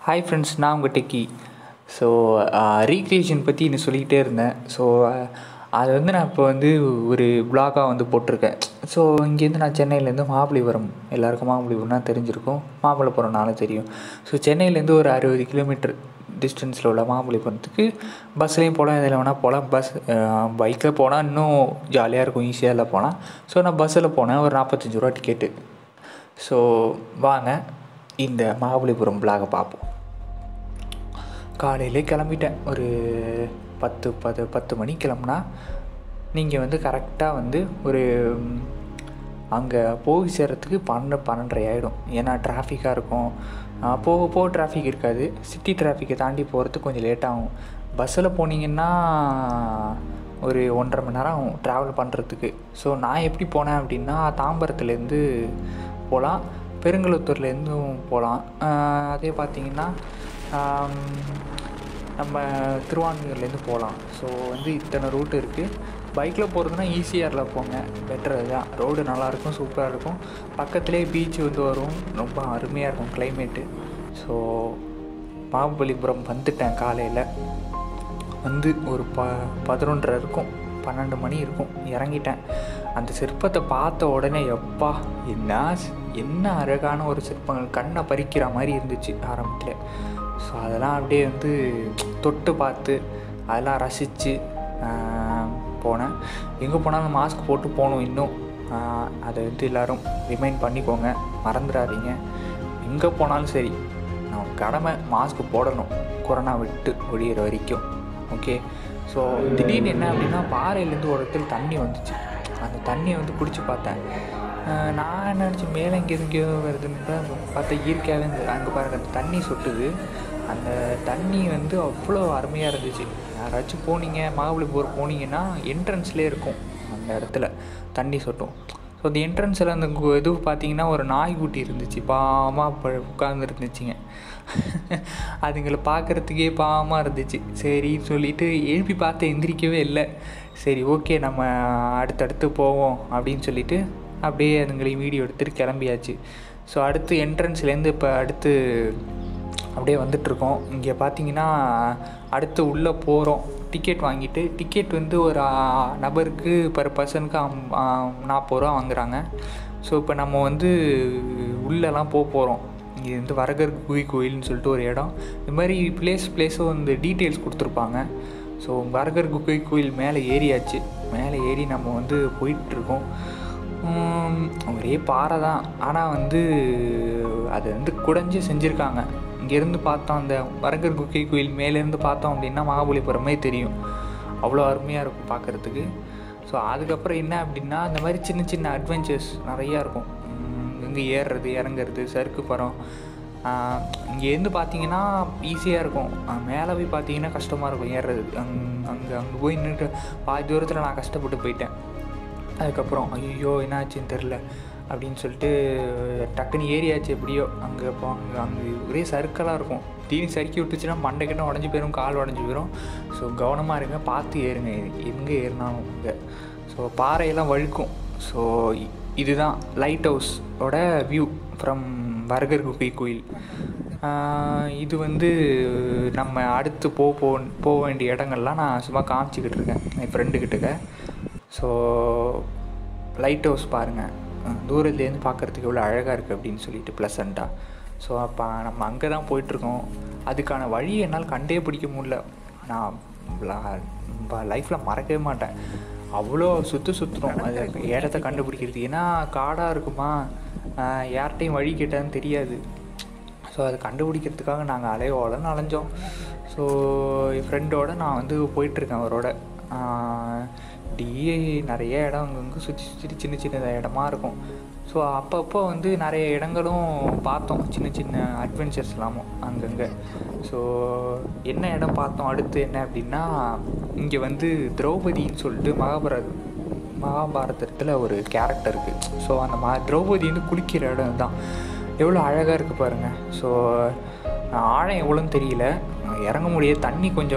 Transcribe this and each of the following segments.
Hi friends, நான் உங்கள் techie. So recreation பற்றி இன்னும் சொல்லிக்கிட்டே இருந்தேன். ஸோ அது வந்து நான் இப்போ வந்து ஒரு வ்ளாகாக வந்து போட்டிருக்கேன். ஸோ இங்கேருந்து நான் சென்னையிலேருந்து மகாபலிபுரம், எல்லாருக்கும் மகாபலிபுரம்னா தெரிஞ்சிருக்கும், மாமல்லபுரம்னாலும் தெரியும். ஸோ சென்னையிலேருந்து ஒரு 60 கிலோமீட்டர் டிஸ்டன்ஸில் உள்ள மகாபலிபுரத்துக்கு பஸ்லேயும் போகலாம், இதில் வேணால் போகலாம். பைக்கில் போனால் இன்னும் ஜாலியாக இருக்கும், ஈஸியாக இல்லை போனால். ஸோ நான் பஸ்ஸில் போனேன், ஒரு 45 ரூபா டிக்கெட்டு. ஸோ வாங்க இந்த மகாபலிபுரம் வ்ளாகை பார்ப்போம். காலையிலே கிளம்பிட்டேன், ஒரு 10 மணிக்கு கிளம்புனா நீங்கள் வந்து கரெக்டாக வந்து ஒரு அங்கே போய் சேர்கிறதுக்கு 12:30 ஆகிடும். ஏன்னா டிராஃபிக்காக இருக்கும். போக டிராஃபிக் இருக்காது, சிட்டி டிராஃபிக்கை தாண்டி போகிறதுக்கு கொஞ்சம் லேட்டாகும். பஸ்ஸில் போனீங்கன்னா ஒரு 1.5 மணி நேரம் ஆகும் ட்ராவல் பண்ணுறதுக்கு. ஸோ நான் எப்படி போனேன் அப்படின்னா, தாம்பரத்துலேருந்து போகலாம், பெருங்குளத்தூர்லேருந்தும் போகலாம். அதே பார்த்திங்கன்னா நம்ம திருவான்மியூர்லேருந்து போகலாம். ஸோ வந்து இத்தனை ரூட் இருக்குது. பைக்கில் போகிறதுனா ஈஸியாரில் போங்க, பெட்டர். அதுதான், ரோடு நல்லாயிருக்கும், சூப்பராக இருக்கும். பக்கத்துலேயே பீச் வந்து வரும், ரொம்ப அருமையாக இருக்கும் கிளைமேட்டு. ஸோ மகாபலிபுரம் வந்துட்டேன். காலையில் வந்து ஒரு 11:30 இருக்கும், 12 மணி இருக்கும், இறங்கிட்டேன். அந்த சிற்பத்தை பார்த்த உடனே எப்பா என்ன அழகான ஒரு சிற்பங்கள், கண்ணை பறிக்கிற மாதிரி இருந்துச்சு ஆரம்பத்தில். ஸோ அதெல்லாம் அப்படியே வந்து தொட்டு பார்த்து அதெல்லாம் ரசித்து போனேன். எங்கே போனாலும் மாஸ்க் போட்டு போகணும். இன்னும் அதை வந்து எல்லோரும் ரிமைண்ட் பண்ணிக்கோங்க, மறந்துடாதீங்க. எங்கே போனாலும் சரி, நம்ம கடமை மாஸ்க் போடணும், கொரோனா விட்டு ஒழியிற வரைக்கும். ஓகே. ஸோ திடீர்னு என்ன அப்படின்னா, பாறையிலேருந்து ஒரு இடத்துல தண்ணி வந்துச்சு. அந்த தண்ணியை வந்து குடிச்சு பார்த்தேன். நான் என்ன நினச்சேன், மேலே எங்கேயோ வருதுன்னு தான் பார்த்தா இயற்கையாகவே இருந்தது. அங்கே பாருங்கள், அந்த தண்ணி சொட்டுது. அந்த தண்ணி வந்து அவ்வளோ அருமையாக இருந்துச்சு. யாராச்சும் போனீங்க, மகாபலிபுரம் போனீங்கன்னா என்ட்ரன்ஸ்லேயே இருக்கும் அந்த இடத்துல தண்ணி சொட்டும். ஸோ அந்த என்ட்ரன்ஸில் அந்த இது பார்த்தீங்கன்னா ஒரு நாய்க்குட்டி இருந்துச்சு, பாவமாக உட்கார்ந்து இருந்துச்சுங்க. அதுங்களை பார்க்குறதுக்கே பாவமாக இருந்துச்சு. சரின்னு சொல்லிவிட்டு எழுப்பி பார்த்து எந்திரிக்கவே இல்லை. சரி, ஓகே, நம்ம அடுத்தடுத்து போவோம் அப்படின்னு சொல்லிவிட்டு அப்படியே அதுங்களையும் வீடியோ எடுத்துகிட்டு கிளம்பியாச்சு. ஸோ அடுத்து என்ட்ரன்ஸ்லேருந்து இப்போ அடுத்து அப்படியே வந்துட்டுருக்கோம். இங்கே பார்த்தீங்கன்னா அடுத்து உள்ளே போகிறோம். டிக்கெட் வாங்கிட்டு, டிக்கெட் வந்து ஒரு நபருக்கு பர் பர்சனுக்கு 40 ரூபா வாங்குகிறாங்க. ஸோ இப்போ நம்ம வந்து உள்ளெல்லாம் போகிறோம். இது வந்து வரகர் குகை கோயில்னு சொல்லிட்டு ஒரு இடம். இது மாதிரி பிளேஸும் வந்து டீட்டெயில்ஸ் கொடுத்துருப்பாங்க. ஸோ வரகர் குகை கோயில் மேலே ஏறியாச்சு. மேலே ஏறி நம்ம வந்து போயிட்டுருக்கோம். ஒரே பாறை தான், ஆனால் வந்து அதை வந்து குடைஞ்சி செஞ்சுருக்காங்க. இங்கேருந்து பார்த்தோம், அந்த வரகர் குகை கோயில் மேலேருந்து பார்த்தோம் அப்படின்னா மகாபலிபுரமே தெரியும். அவ்வளோ அருமையாக இருக்கும் பார்க்குறதுக்கு. ஸோ அதுக்கப்புறம் என்ன அப்படின்னா, இந்த மாதிரி சின்ன சின்ன அட்வென்ச்சர்ஸ் நிறையா இருக்கும். இங்கே ஏறுறது, இறங்குறது, சறுக்கு பரம். இங்கேருந்து பார்த்தீங்கன்னா ஈஸியாக இருக்கும், மேலே போய் பார்த்தீங்கன்னா கஷ்டமாக இருக்கும் ஏறுறது. அங்கே போய் நின்றுட்டு பாதி தூரத்தில் நான் கஷ்டப்பட்டு போயிட்டேன். அதுக்கப்புறம் ஐயோ என்னாச்சுன்னு தெரில அப்படின்னு சொல்லிட்டு டக்குன்னு ஏரியாச்சு எப்படியோ. அங்கே ஒரே சறுக்கலாக இருக்கும். திடீர்னு சறுக்கி விட்டுச்சுன்னா மண்டைக்கிட்ட உடஞ்சி போயிடும், கால் உடஞ்சி போயிடும். ஸோ கவனமாக இருங்க, பார்த்து ஏறுங்க எங்கே ஏறினாலும். இங்கே ஸோ பாறையெல்லாம் வழுக்கும். ஸோ இதுதான் லைட் ஹவுஸோட வியூ ஃப்ரம் வரகர் குகை கோயில். இது வந்து நம்ம அடுத்து போக வேண்டிய இடங்கள்லாம் நான் சும்மா காமிச்சிக்கிட்டு இருக்கேன் என் ஃப்ரெண்டுக்கிட்டக்க. ஸோ லைட் ஹவுஸ் பாருங்கள், தூரத்துலேருந்து பார்க்குறதுக்கு எவ்வளோ அழகாக இருக்குது அப்படின்னு சொல்லிட்டு ப்ளசண்ட்டாக. ஸோ அப்போ நம்ம அங்கே தான் போயிட்டுருக்கோம். அதுக்கான வழியை என்னால் கண்டே பிடிக்க முடியல. நான் லைஃப்பில் மறக்கவே மாட்டேன். அவ்வளோ சுற்றுறோம் அது இடத்த கண்டுபிடிக்கிறது. ஏன்னா காடாக இருக்குமா, யார்கிட்டையும் வழி கேட்டான்னு தெரியாது. ஸோ அதை கண்டுபிடிக்கிறதுக்காக நாங்கள் அலையோடன்னு அலைஞ்சோம். ஸோ என் ஃப்ரெண்டோடு நான் வந்து போயிட்டுருக்கேன் அவரோட. நிறைய இடம் அங்கங்கே சுற்றி சின்ன சின்ன இடமா இருக்கும். ஸோ அப்பப்போ வந்து நிறைய இடங்களும் பார்த்தோம், சின்ன சின்ன அட்வென்ச்சர்ஸ் இல்லாமல் அங்கங்கே. ஸோ என்ன இடம் பார்த்தோம் அடுத்து என்ன அப்படின்னா, இங்கே வந்து திரௌபதின்னு சொல்லிட்டு மகாபாரதத்தில் ஒரு கேரக்டர் இருக்குது. ஸோ அந்த திரௌபதி வந்து குளிக்கிற இடம் தான். எவ்வளோ அழகாக இருக்குது பாருங்கள். ஸோ ஆழம் எவ்வளோன்னு தெரியல, இறங்க முடியாது, தண்ணி கொஞ்சம்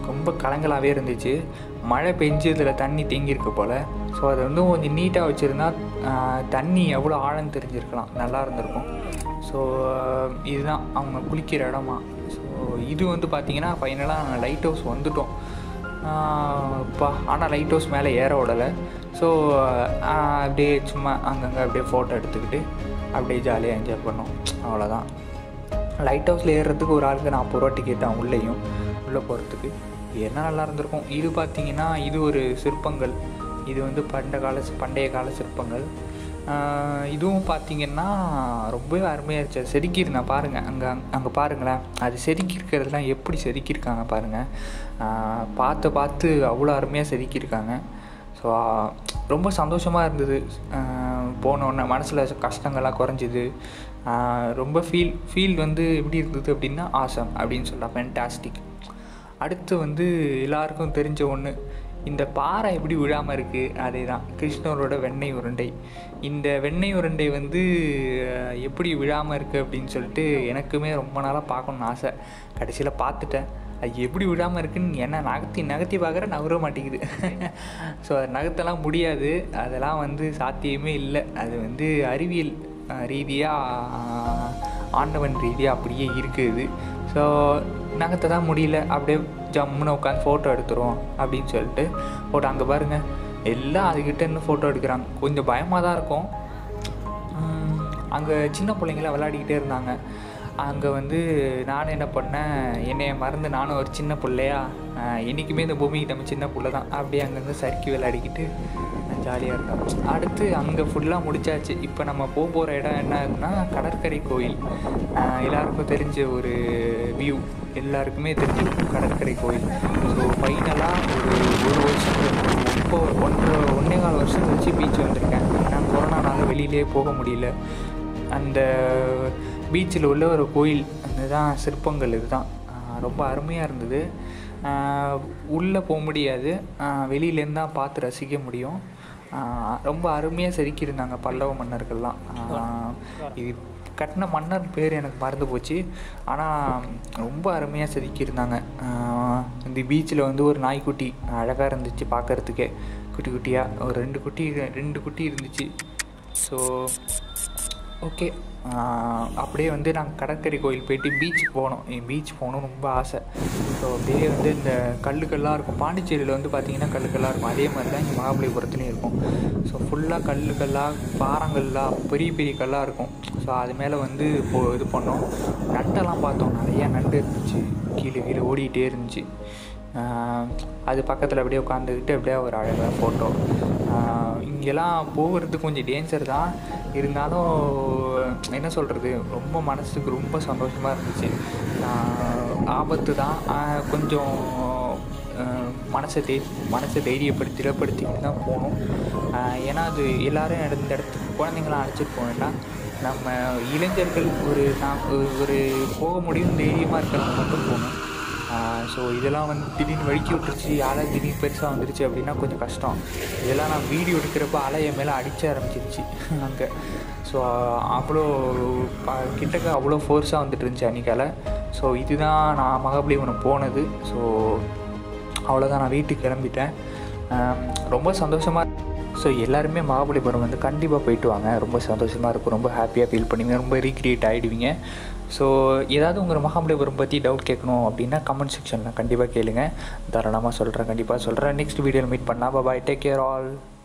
ரொம்ப கலங்களாகவே இருந்துச்சு. மழை பெஞ்சு இதில் தண்ணி தேங்கியிருக்கு போல். ஸோ அதை வந்து கொஞ்சம் நீட்டாக வச்சுருந்தா தண்ணி எவ்வளோ ஆழம் தெரிஞ்சிருக்கலாம், நல்லா இருந்திருக்கும். ஸோ இதுதான் அவங்க குளிக்கிற இடமா. ஸோ இது வந்து பார்த்திங்கன்னா ஃபைனலாக லைட் ஹவுஸ் வந்துட்டோம். ஆனால் லைட் ஹவுஸ் மேலே ஏற விடலை. ஸோ அப்படியே சும்மா அங்கங்கே அப்படியே ஃபோட்டோ எடுத்துக்கிட்டு அப்படியே ஜாலியாக என்ஜாய் பண்ணோம், அவ்வளோதான். லைட் ஹவுஸில் ஏறுறதுக்கு ஒரு ஆளுக்கு 40 ரூபா டிக்கெட் தான் உள்ளே போகிறதுக்கு. என்ன நல்லா இருந்திருக்கும். இது பார்த்திங்கன்னா இது ஒரு சிற்பங்கள். இது வந்து பண்டைய கால சிற்பங்கள். இதுவும் பார்த்திங்கன்னா ரொம்பவே அருமையாக இருந்துச்சு. அது செதுக்கியிருந்தேன் பாருங்கள், அங்கே பாருங்களேன், அது செதுக்கியிருக்கிறதுலாம் எப்படி செதுக்கியிருக்காங்க பாருங்கள். பார்த்து அவ்வளோ அருமையாக செதுக்கியிருக்காங்க. ஸோ ரொம்ப சந்தோஷமாக இருந்தது. போனோடனே மனசில் கஷ்டங்கள்லாம் குறைஞ்சிது. ரொம்ப ஃபீல் வந்து எப்படி இருந்தது அப்படின்னா ஆசம் அப்படின்னு சொல்லலாம், ஃபேன்டாஸ்டிக். அடுத்து வந்து எல்லாருக்கும் தெரிஞ்ச ஒன்று, இந்த பாறை எப்படி விழாமல் இருக்குது, அதே தான் கிருஷ்ணரோட வெண்ணெய் உருண்டை. இந்த வெண்ணெய் உருண்டை வந்து எப்படி விழாமல் இருக்குது அப்படின்னு சொல்லிட்டு எனக்குமே ரொம்ப நாளாக பார்க்கணுன்னு ஆசை. கடைசியில் பார்த்துட்டேன். அது எப்படி விழாமல் இருக்குன்னு என்ன நகர்த்தி பார்க்குற நகர மாட்டேங்குது. ஸோ அது நகர்த்தலாம் முடியாது, அதெல்லாம் வந்து சாத்தியமே இல்லை. அது வந்து அறிவியல் ரீதியாக ஆண்டவன் ரீதியாக அப்படியே இருக்குது. ஸோ நகர்த்த தான் முடியல. அப்படியே ஜம்முன்னு உட்காந்து ஃபோட்டோ எடுத்துருவோம் அப்படின்னு சொல்லிட்டு ஃபோட்டோ. அங்கே பாருங்கள், எல்லாம் அதுக்கிட்ட இன்னும் ஃபோட்டோ எடுக்கிறாங்க. கொஞ்சம் பயமாக தான் இருக்கும். அங்கே சின்ன பிள்ளைங்களாம் விளையாடிக்கிட்டே இருந்தாங்க. அங்கே வந்து நானும் என்ன பண்ணேன், என்னைய மறந்து நானும் ஒரு சின்ன பிள்ளையா, என்றைக்குமே இந்த பூமிக்கு நம்ம சின்ன பிள்ளை தான், அப்படியே அங்கேருந்து சறுக்கி விளையாடிக்கிட்டு ஜாலியாக இருந்தோம். அடுத்து அங்கே ஃபுல்லாக முடிச்சாச்சு. இப்போ நம்ம போகிற இடம் என்ன இருக்குன்னா கடற்கரை கோயில். எல்லாருக்கும் தெரிஞ்ச ஒரு வியூ, எல்லாருக்குமே தெரிஞ்சிருக்கும் கடற்கரை கோயில். ஸோ ஃபைனலாக ஒரு வருஷம் இப்போ 1.25 வருஷம் கழிச்சு பீச் வந்திருக்கேன். நான் கொரோனானால வெளியிலே போக முடியல. அந்த பீச்சில் உள்ள ஒரு கோயில், அதுதான் சிற்பங்கள். இதுதான் ரொம்ப அருமையாக இருந்தது. உள்ளே போக முடியாது, வெளியிலேருந்து தான் பார்த்து ரசிக்க முடியும். ரொம்ப அருமையாக செதுக்கியிருந்தாங்க பல்லவ மன்னர்கள்லாம். இது கட்டின மன்னர் பேர் எனக்கு மறந்து போச்சு, ஆனால் ரொம்ப அருமையாக செதுக்கியிருந்தாங்க. இந்த பீச்சில் வந்து ஒரு நாய்க்குட்டி அழகாக இருந்துச்சு பார்க்குறதுக்கே, குட்டி குட்டியாக ஒரு 2 குட்டி இருந்துச்சு. ஸோ ஓகே, அப்படியே வந்து நாங்கள் கடற்கரை கோயில் போயிட்டு பீச்சுக்கு போனோம். பீச் போகணும்னு ரொம்ப ஆசை. ஸோ அப்படியே வந்து இந்த கல்லுக்கெல்லாம் இருக்கும். பாண்டிச்சேரியில் வந்து பார்த்திங்கன்னா கல்லுக்கெல்லாம் இருக்கும், அதே மாதிரி தான் இங்கே மகாபலிபுரத்துலேயும் இருக்கும். ஸோ ஃபுல்லாக கல்லுக்கல்லாக பாறங்கள்லாம் பெரிய பெரிய கல்லாக இருக்கும். ஸோ அது மேலே வந்து இது பண்ணோம். நண்டெல்லாம் பார்த்தோம், நிறையா நண்டு இருந்துச்சு, கீழே ஓடிக்கிட்டே இருந்துச்சு. அது பக்கத்தில் அப்படியே உட்காந்துக்கிட்டு அப்படியே ஒரு அழகாக ஃபோட்டோ. இங்கெல்லாம் போகிறது கொஞ்சம் டேஞ்சர் தான், இருந்தாலும் என்ன சொல்கிறது, ரொம்ப மனசுக்கு ரொம்ப சந்தோஷமாக இருந்துச்சு. ஆபத்து தான், கொஞ்சம் மனசை தைரியப்படுத்திட்டு தான் போகணும். ஏன்னா அது எல்லோரும் இந்த இடத்துக்கு குழந்தைங்களாம் அழைச்சிட்டு போக வேண்டாம். நம்ம இளைஞர்கள் ஒரு போக முடியும் தைரியமாக இருக்கிறவங்க மட்டும் போகணும். ஸோ இதெல்லாம் வந்து திடீர்னு வழுக்கி விட்டுருச்சு, அலை திடீர்னு பெருசாக வந்துருச்சு அப்படின்னா கொஞ்சம் கஷ்டம். இதெல்லாம் நான் வீடியோ எடுக்கிறப்ப அலை என் மேலே அடிக்க ஆரம்பிச்சிருச்சு அங்கே. ஸோ அவ்வளோ கிட்டக்க அவ்வளோ ஃபோர்ஸாக வந்துட்டு இருந்துச்சு அன்றைக்கால. ஸோ இதுதான் நான் மகாபலிபுரம் போனது. ஸோ அவ்வளோதான், நான் வீட்டுக்கு கிளம்பிட்டேன். ரொம்ப சந்தோஷமாக. ஸோ எல்லாருமே மகாபலிபுரம் வந்து கண்டிப்பாக போயிட்டு வாங்க, ரொம்ப சந்தோஷமாக இருக்கும், ரொம்ப ஹாப்பியாக ஃபீல் பண்ணுவீங்க, ரொம்ப ரீக்ரியேட் ஆகிடுவீங்க. ஸோ ஏதாவது உங்கள் மகாபலிபுரம் பற்றி டவுட் கேட்கணும் அப்படின்னா கமெண்ட் செக்ஷனில் கண்டிப்பாக கேளுங்க, தாராளமாக சொல்கிறேன், கண்டிப்பாக சொல்கிறேன். நெக்ஸ்ட் வீடியோவில் மீட் பண்ணலாம். Bye, take care all.